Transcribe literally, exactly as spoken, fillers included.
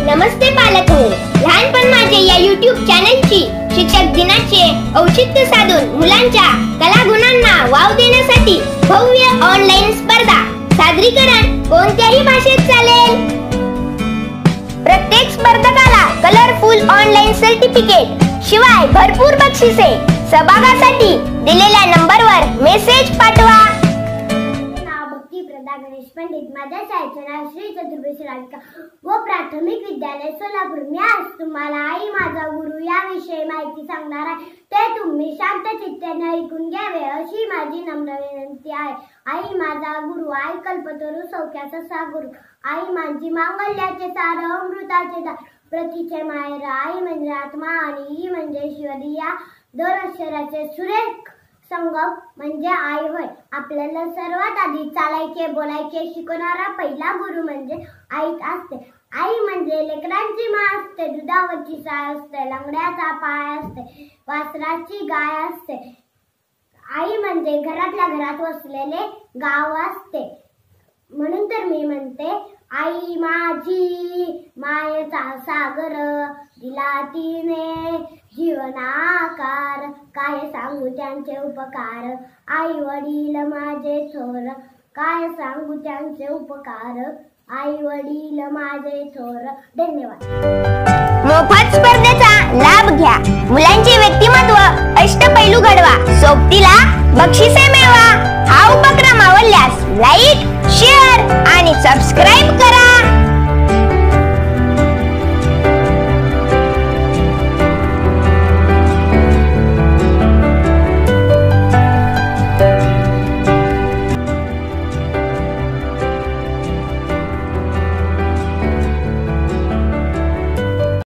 नमस्ते पालक हो, लहानपण माझे या यूट्यूब चॅनलची शिक्षक दिनाचे औचित्य साधून मुलांच्या कलागुणांना वाव देण्यासाठी भव्य ऑनलाईन स्पर्धा सादरीकरण कोणत्याही भाषेत चालेल। प्रत्येक स्पर्धकाला कलरफुल ऑनलाईन सर्टिफिकेट शिवाय भरपूर बक्षिसे। सहभागासाठी दिलेल्या नंबरवर मेसेज पाठवा। गणेश पंडित, माझ्या शाळेचे नाव श्री चतुर्वेश राधिका व प्राथमिक विद्यालय सोलापूर। मी आज तुम्हाला आई माझा गुरु याविषयी माहिती सांगणार आहे, ते तुम्ही शांत चित्ताने ऐकून घ्यावे अशी माझी नम्र विनंती आहे। आई माझा गुरु, आई कल्पतरू सौख्याचा सा गुरु, आई माझी मांगल्याचे सार अमृताचे दार, प्रतीचे माहेर। आई म्हणजे आत्मा आणि ई म्हणजे ईश्वरी, या दोन अक्षराचे सुरेख संगम म्हणजे आई होय। आपल्याला सर्वात आधी चालायचे बोलायचे शिकवणारा पहिला गुरु म्हणजे आईच असते। आई म्हणजे लेकरांची माँ असते, दुधावरची साय असते, लंगड्याचा पाय असते, वासराची गाय असते। आई म्हणजे घरातल्या घरात वसलेले गाव असते। म्हणून तर मी म्हणते, आई माझी मायेचा सागर, दिला तिने जीवनाकार, काय सांगू त्यांचे उपकार। आई वडील माझे थोर, काय सांगू त्यांचे उपकार। आई वडील माझे थोर। धन्यवाद। मोफत स्पर्धेचा लाभ घ्या, मुलांचे व्यक्तिमत्व अष्टपैलू घडवा, सोबतीला बक्षिसे मिळवा। हा उपक्रम आवडल्यास लाईक, शेअर आणि सबस्क्राईब करा।